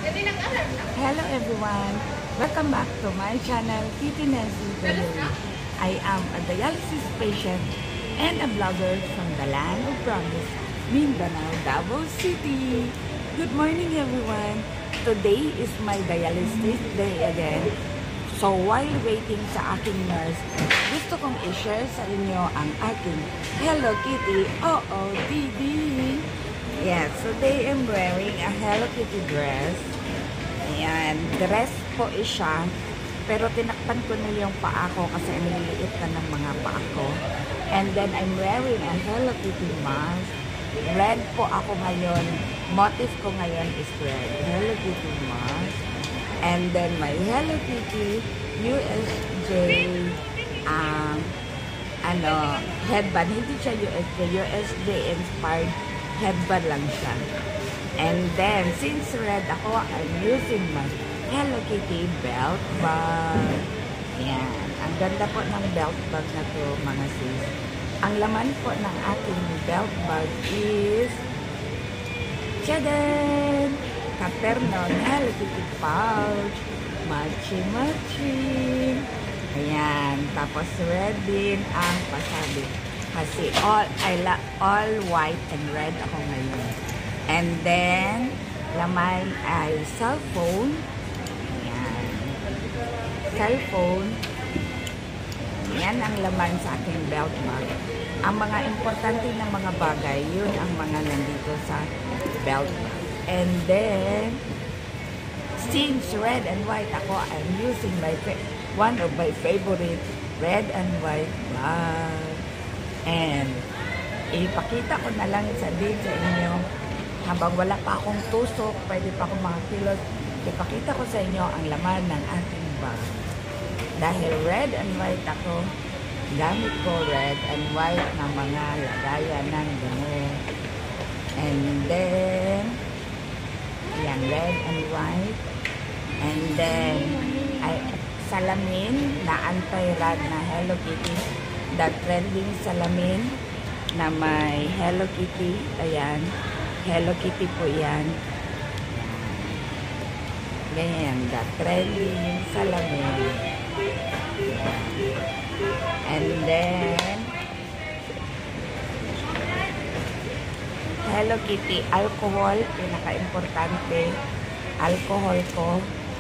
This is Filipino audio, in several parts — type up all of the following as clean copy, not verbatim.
Hello everyone! Welcome back to my channel, Kitty Nancy Gallery. I am a dialysis patient and a blogger from the land of promise, Mindanao, Davao City. Good morning everyone! Today is my dialysis day again. So while waiting sa aking nurse, gusto kong i-share sa inyo ang aking Hello Kitty OOTD. Yes, today I'm wearing a Hello Kitty dress. Ayan, dress po siya. Pero tinakpan ko na yung paa ko kasi ang liliit na ng mga paa ko. And then I'm wearing a Hello Kitty mask. Red po ako ngayon. Motif ko ngayon is red. Hello Kitty mask. And then my Hello Kitty USJ headband. Hindi siya USJ inspired headband lang siya. And then, since red ako, I'm using my Hello Kitty belt bag. Ayan. Ang ganda po ng belt bag na to, mga sis. Ang laman po ng ating belt bag is Tchadan! Kapernon Hello Kitty pouch. Machi-machi. Ayan. Tapos red din ang pasabi. Kasi all white and red ako ngayon. And then, laman ay cellphone. Ayan. Cellphone. Yan ang laman sa aking belt bag. Ang mga importante ng mga bagay, yun ang mga nandito sa belt bag. And then, since red and white ako, I'm using one of my favorite red and white bag. And, ipakita ko na lang sa inyo habang wala pa akong tusok, pwede pa akong mga kilos, ipakita ko sa inyo ang laman ng ating bag. Dahil red and white ako, gamit ko red and white na mga lagayan ng gamot. And then, yan, red and white. And then, salamin na anti-rad na Hello Kitty. The trending salamin na may Hello Kitty. Ayan. Hello Kitty po yan. Ganyan. The trending salamin. And then, Hello Kitty alcohol. Pinaka-importante. Alcohol ko.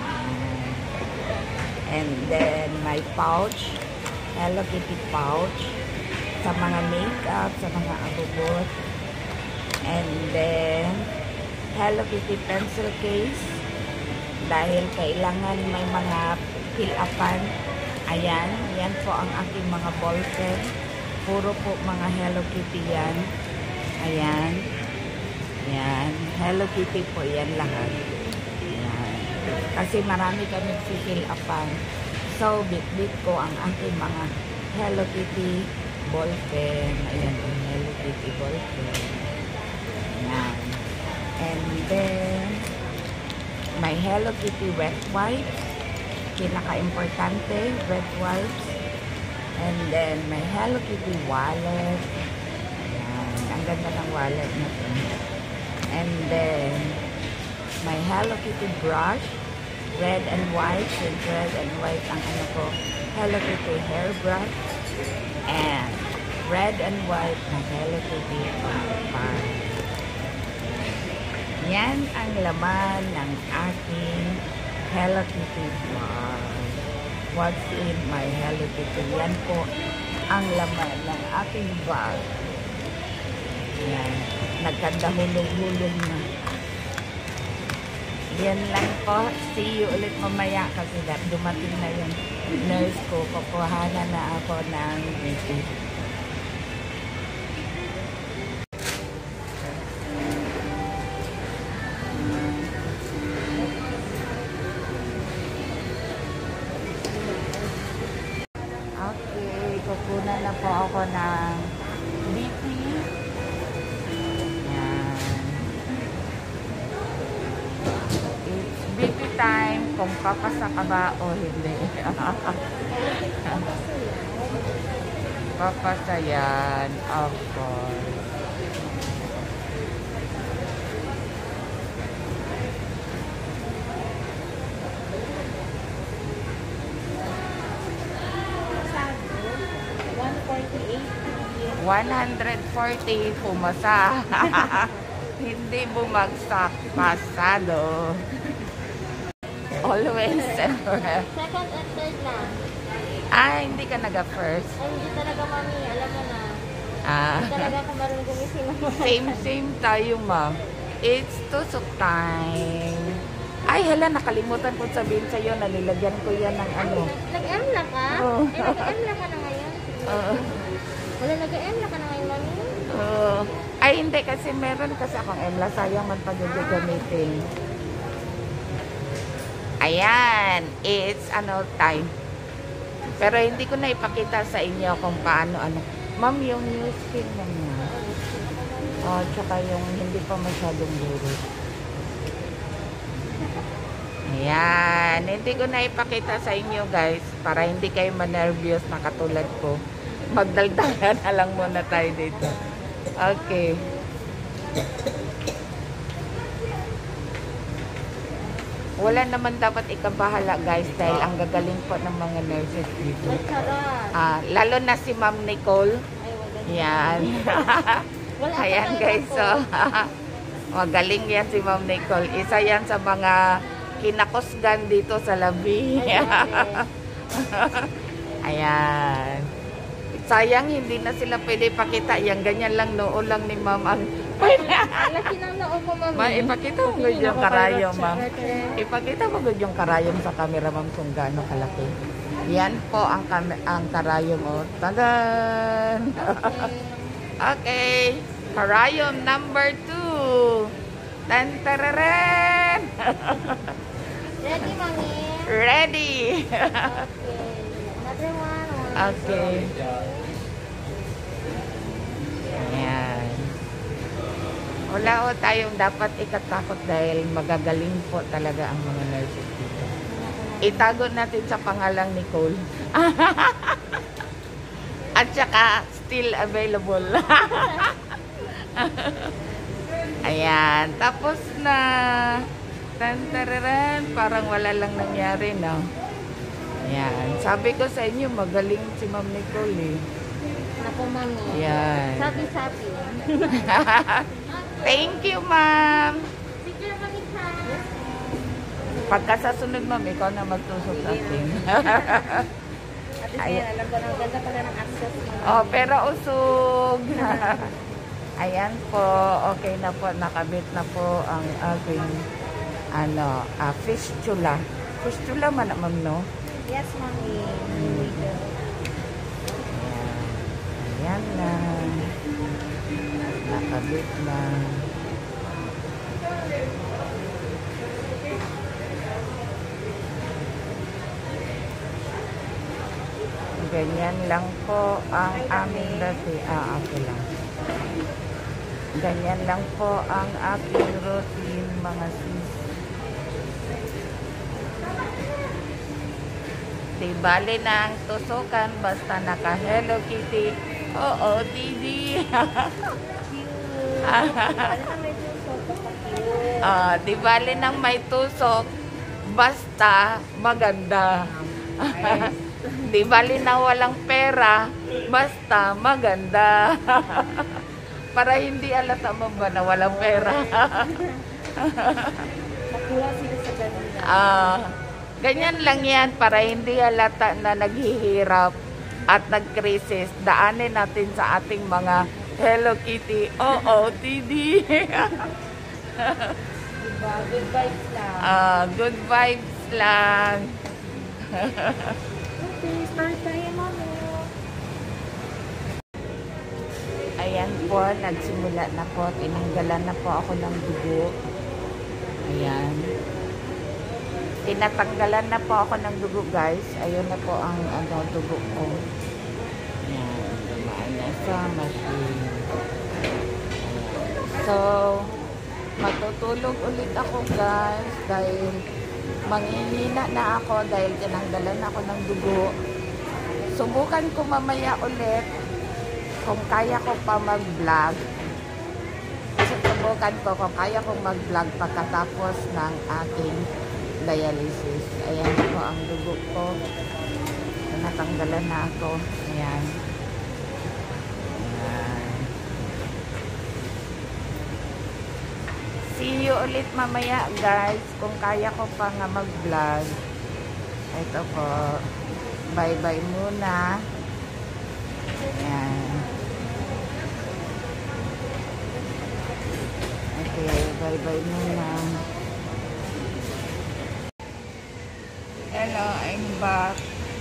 And then, my pouch. Hello Kitty pouch. Sa mga makeup, sa mga abubot. And then, Hello Kitty pencil case. Dahil kailangan may mga fill-upan. Ayan, yan po ang aking mga ball pen. Puro po mga Hello Kitty yan. Ayan. Ayan. Hello Kitty po yan lahat. Ayan. Kasi marami kami fill-upan. So, bit-bit ko ang aking mga Hello Kitty ball pen. Ayan, Hello Kitty ball pen. Ayan. And then, my Hello Kitty wet wipes. Pinaka-importante, wet wipes. And then, my Hello Kitty wallet. Ayan. Ang ganda ng wallet na ito. And then, my Hello Kitty brush. Red and white. With red and white ang ano ko. Hello Kitty hair brush. And red and white na Hello Kitty pan. Yan ang laman ng aking Hello Kitty bag. What's in my Hello Kitty? Yan po ang laman ng aking bag. Yan. Nagkandahulog-hulog na. Yan lang po. See you ulit mamaya kasi dumating na yung nurse ko. Kukuhanan na ako ng BP. Okay, kukunan na po ako ng BP. Yan. It's BP time kung papasa ka ba o hindi. Papasa yan, of course. 140, pumasa. Hindi bumagsak, pasado. Always and forever. Second and third lang. Hindi ka naga-first. Ay, hindi talaga, mami. Alam mo na. Ah. Hindi talaga ako marunong gumising ng mga. Same tayo, ma'am. It's tusok time. Ay, hala, nakalimutan ko sabihin sa'yo. Nalilagyan ko yan ng ano. Nag-M lang ka? Oo. Eh, nag-M lang ka na ngayon. Wala, nag-M lang ka na ngayon, mami. Ay, hindi. Kasi meron kasi akong emla. Sayang man pag hindi gamitin. Ayan. It's ano time. Pero hindi ko na ipakita sa inyo kung paano ano. Ma'am, yung new skin na niya. Tsaka yung hindi pa masyadong burot. Ayan. Hindi ko na ipakita sa inyo, guys. Para hindi kayo ma-nervous na katulad ko. Magdaldalan na lang muna tayo dito. Okay. Wala naman dapat ikabahala, guys, dahil ang gagaling po ng mga nurses dito. Ay, sarap. Lalo na si Ma'am Nicole. Ay, wala. Yan. Wala pa Ayan, tayo guys. ako. So, magaling yan si Ma'am Nicole. Isa yan sa mga kinakusgan dito sa labi. Ay, grabe. Ayan. Sayang, hindi na sila pwede pakita. Yan, ganyan lang noo lang ni Ma'am ang Ang laki ng noo ko, mami. ipakita mo gud yung karayom, ma'am. Ipakita mo gud yung karayom sa camera, ma'am, kung gaano kalaki. Yan po ang karayom, oh. Tadan! Okay. Karayom number 2. Tantararen! Ready, mami? Ready! Okay. Another one. Okay. Ayan. Wala o tayong dapat ikatakot dahil magagaling po talaga ang mga nurses dito. Itago natin sa pangalang Nicole. At saka, still available. Ayan. Tapos na. Tantararan. Parang wala lang nangyari, no? Ayan. Sabi ko sa inyo, magaling si Ma'am Nicole, eh. Naku, mami. Ayan. Sabi-sabi. Thank you, ma'am. Picture, mami, ha? Pagka sa sunod, ma'am, ikaw na magtusok sa akin. At least ngayon, alam ko na ang ganda pala ng access mo. Oh, pero usog. Ayan po. Okay na po. Nakabit na po ang aking fistula. Fistula man, ma'am, no? Yes, mami. Here we go. Ayan na. Nakabit na. Ganyan lang po ang aming dati. Okay lang. Ganyan lang po ang aking routine, mga sis. Di bali na ang tusukan basta naka Hello Kitty. Oo, Didi. Di bali nang may tusok basta maganda. Di bali na walang pera basta maganda. Para hindi alata mo ba na walang pera. Nakuha sila sa ganun lang. Ganyan lang yan para hindi halata na naghihirap at nag-crisis. Daanin natin sa ating mga Hello Kitty. Oo, Didi. Diba? Good vibes lang. Good vibes lang. Okay, start tayo, mami. Ayan po, nagsimula na po. Tinanggalan na po ako ng dugo. Ayan. Tinatanggalan na po ako ng dugo, guys. Ayun na po ang dugo ko. Ayan. Dumaan na sa machine. So, matutulog ulit ako, guys. Dahil manghihina na ako dahil tinanggalan ako ng dugo. Subukan ko mamaya ulit kung kaya ko pa mag-vlog. Susubukan ko kung kaya kong mag-vlog pagkatapos ng aking dialysis. Ayan po ang dugo ko. Natanggalan na ako. Ayan. Ayan. See you ulit mamaya guys, kung kaya ko pa nga mag-vlog. Ito po. Bye-bye muna. Ayan. Okay, bye-bye muna. Hello, I'm back.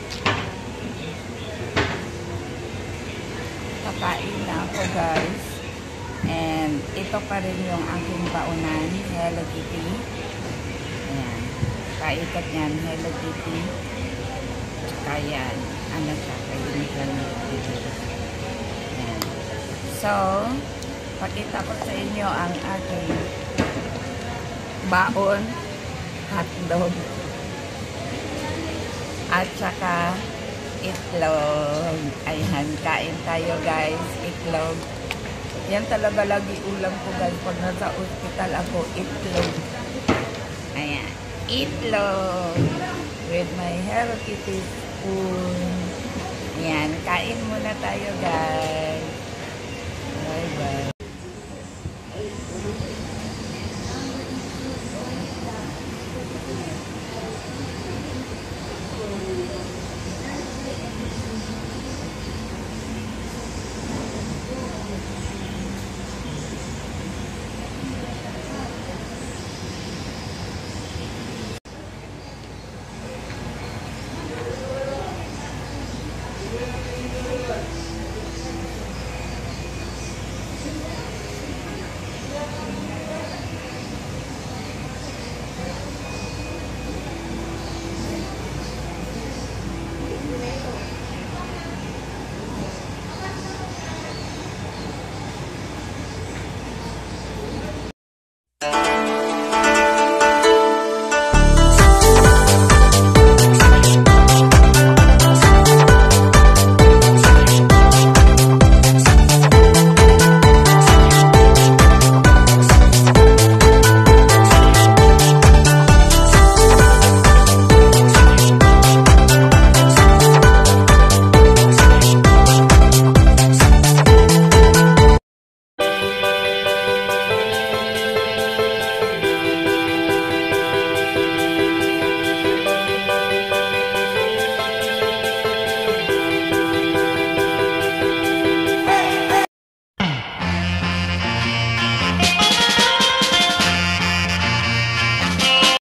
Kakain na ako guys. And ito pa rin yung aking baunan, Hello Kitty. Ayan. Kaikat yan, Hello Kitty. Tsaka yan, ano siya, kainit lang dito. Ayan. So, pakita ko sa inyo ang aking baon, hotdog, at saka itlog. Ayan, kain tayo guys, itlog. Yan talaga lagi ulam ko guys pag nasa hospital ako, itlog. Ayan, itlog with my Hello Kitty spoon. Ayan, kain muna tayo guys. Bye bye.